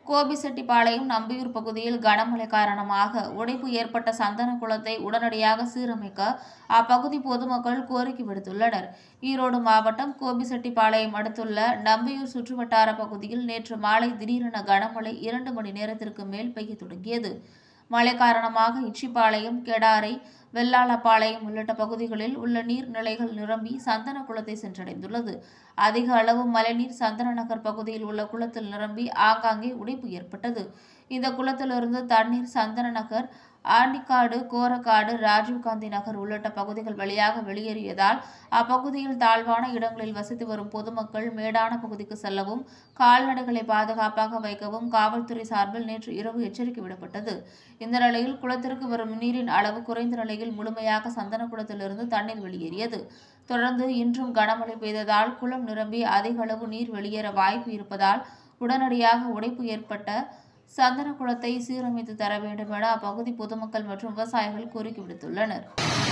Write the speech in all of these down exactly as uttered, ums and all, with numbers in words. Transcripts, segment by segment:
கோபிசெட்டிப்பாளையம் நம்பியூர் பகுதியில் கனமழை காரணமாக உடைப்பு ஏற்பட்ட சந்தன குளத்தை உடனடியாக சீரமைக்க அப்பகுதி பொதுமக்கள் கோரிக்கை விடுத்துள்ளனர். ஈரோடு மாவட்டம் கோபிசெட்டிப்பாளையம் அடுத்துள்ள நம்பியூர் சுற்றுவட்டார பகுதியில் நேற்று மாலை திடீரென கனமழை இரண்டு மணி நேரத்திற்கு மேல் பெய்ய தொடங்கியது. மழை காரணமாக இச்சிபாளையம், கெடாரை, வெள்ளாளப்பாளையம் உள்ளிட்ட பகுதிகளில் உள்ள நீர்நிலைகள் நிரம்பி சந்தன குளத்தை சென்றடைந்துள்ளது. அதிக அளவு மழைநீர் சந்தன நகர் பகுதியில் உள்ள குளத்தில் நிரம்பி ஆங்காங்கே உடைப்பு ஏற்பட்டது. இந்த குளத்திலிருந்து தண்ணீர் சந்தன நகர், ஆண்டிக்காடு, கோரக்காடு, ராஜீவ்காந்தி நகர் உள்ளிட்ட பகுதிகள் வழியாக வெளியேறியதால் அப்பகுதியில் தாழ்வான இடங்களில் வசித்து வரும் பொதுமக்கள் மேடான பகுதிக்கு செல்லவும், கால்நடைகளை பாதுகாப்பாக வைக்கவும் காவல்துறை சார்பில் நேற்று இரவு எச்சரிக்கை விடப்பட்டது. இந்த நிலையில் குளத்திற்கு வரும் நீரின் அளவு குறைந்த நிலையில் முழுமையாக சந்தன குளத்திலிருந்து தண்ணீர் வெளியேறியது. தொடர்ந்து இன்றும் கனமழை பெய்ததால் குளம் நிரம்பி அதிக அளவு நீர் வெளியேற வாய்ப்பு இருப்பதால் உடனடியாக உடைப்பு ஏற்பட்ட சந்தன குளத்தை சீரமைத்து தர வேண்டும் என அப்பகுதி பொதுமக்கள் மற்றும் விவசாயிகள் கோரிக்கை விடுத்துள்ளனர்.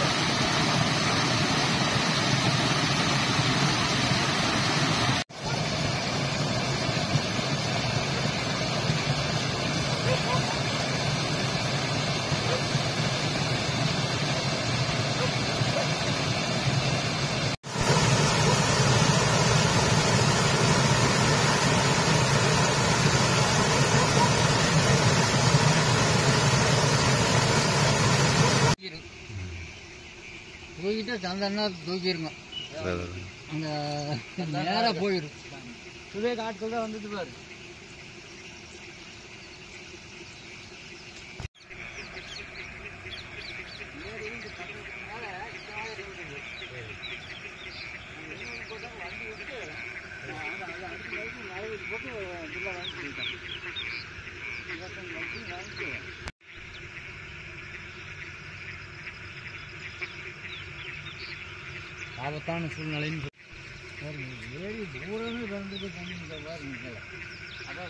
தூக்கிட்டு சந்தனா தூக்கிருங்க, அந்த நேராக போயிடும். சுதே காட்டுக்குள்ள தான் வந்துட்டு பாரு. ஆபத்தான சூழ்நிலைன்னு ஏறி தூரமே வந்துட்டு தண்ணி பாருங்க. அதான்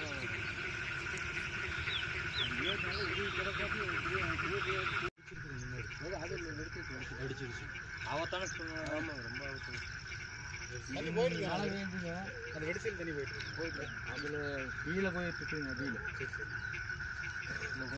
ஆபத்தான சூழ்நிலை. ஆமாம், ரொம்ப ஆபத்தான. அது போயிட்டு அது வெடிச்சல் தண்ணி போயிட்டு போயிட்டு அதில் கீழே போயிட்டு நதியில்.